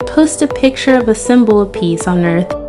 Post a picture of a symbol of peace on earth